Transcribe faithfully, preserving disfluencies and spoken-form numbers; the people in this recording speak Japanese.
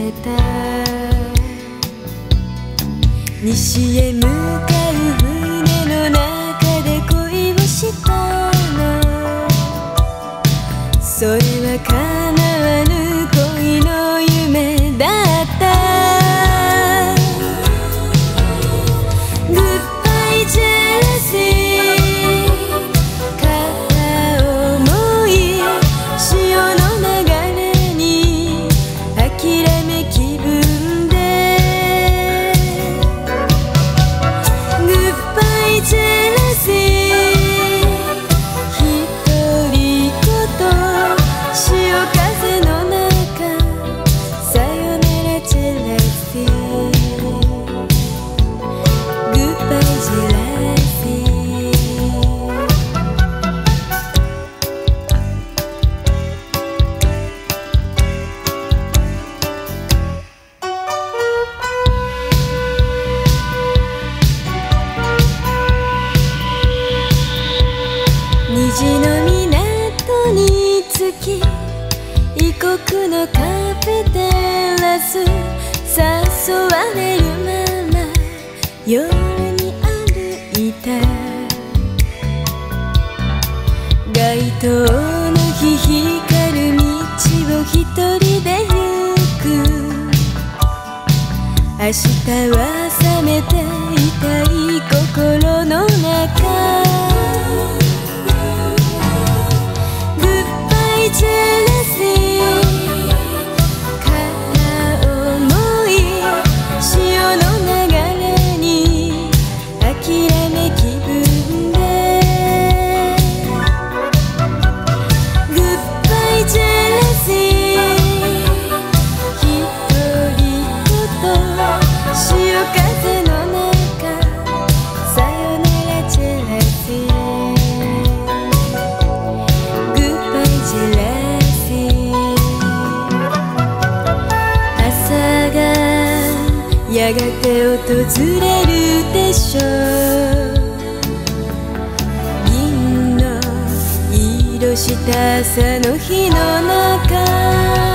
れた。西へ向かう船の中で恋をしたの。それは叶わぬ恋の夢だった。グッバイジェラシー、片思い潮の流れに諦め気分で。グッバイジェラシー、独り言潮風の中、さよならジェラシー、グッバイジェラシー。虹の港に着き、異国のカフェテラス、誘われるまま夜に歩いた。街灯の日光る道を一人で行く。明日は覚めていたい心の中。ジェラシー、片思い潮の流れに諦め気分で。グッバイジェラシー、独り言潮風の中、さよならジェラシー。やがて訪れるでしょう。銀の色した朝の日の中。